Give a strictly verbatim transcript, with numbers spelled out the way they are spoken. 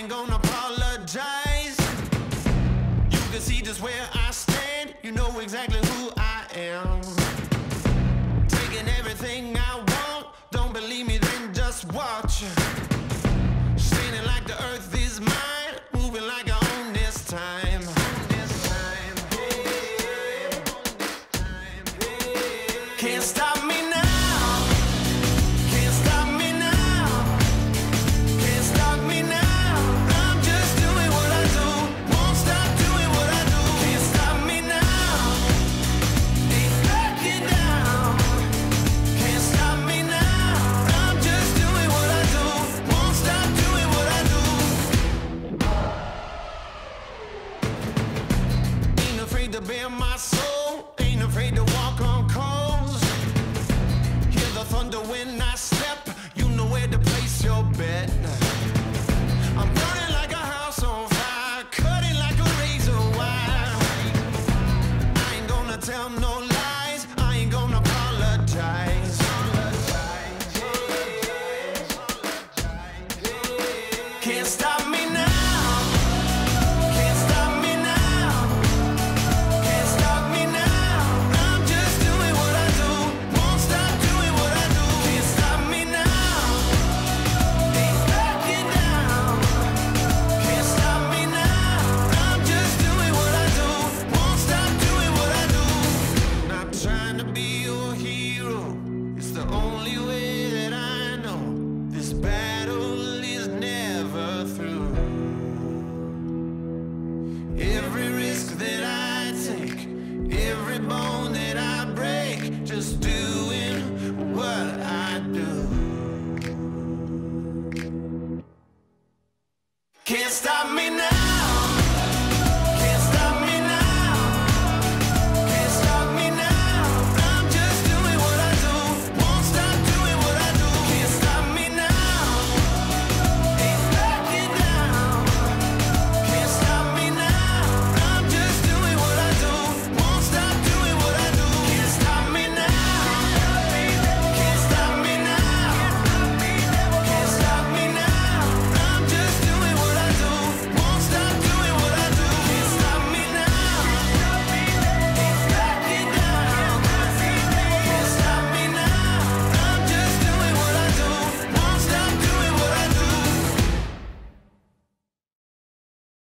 ain't gonna apologize. You can see just where I stand. You know exactly who I am. Taking everything I want. Don't believe me, then just watch. Standing like the earth is mine. Moving like I own this time. Can't stop me now. Can't stop me now. Can't stop me now. I'm just doing what I do. Won't stop doing what I do. Can't stop me now. Ain't backing down. Can't stop me now. I'm just doing what I do. Won't stop doing what I do. Ain't afraid to bare my soul. Ain't afraid to walk on coals. Hear the thunder when I step. You know where to place your bet. I'm burning like a house on fire, cutting like a razor wire. I ain't gonna tell no lies. I ain't gonna apologize. Can't stop me now. Can't stop me now. Can't stop me now. I'm just doing what I do. Won't stop doing what I do. Can't stop me now. Ain't backing down. Can't stop me now. I'm just doing what I do. Won't stop doing what I do. Not trying to be your hero. It's the only way that I know. This battle is never through. Every risk that I take, every bone that I break, just doing what I do. Can't stop me now.